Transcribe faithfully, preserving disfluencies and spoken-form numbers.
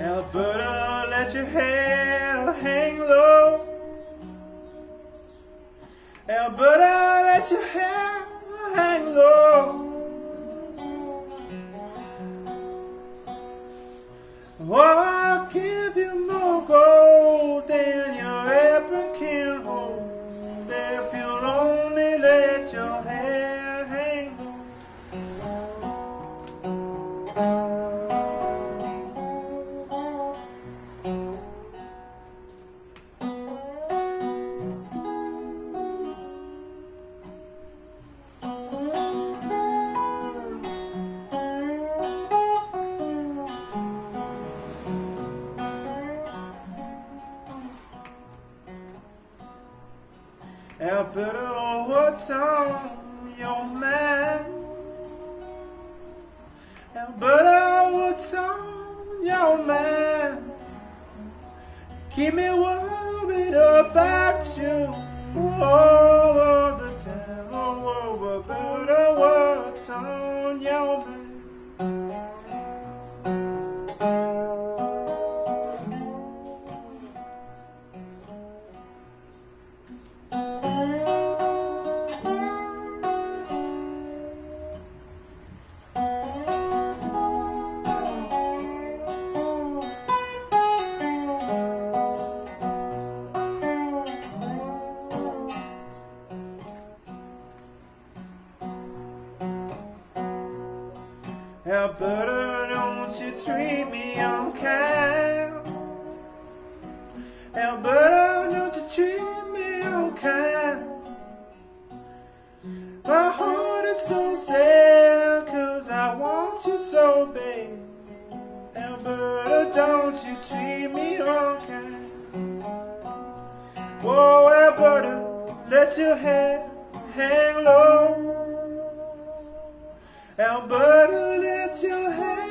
Alberta, let your hair hang low. Alberta, let your hair hang low. Oh, I'll give you more gold than your apron can hold if you'll only let your hair hang low. Alberta, what's on your mind? Alberta, what's on your mind? Keep me worried about you all the time. Oh, Alberta, what's on your mind? Alberta, don't you treat me unkind. Alberta, don't you treat me unkind. My heart is so sad, cause I want you so bad. Alberta, don't you treat me unkind. Whoa, Alberta, let your hair hang low. Alberta, let your hair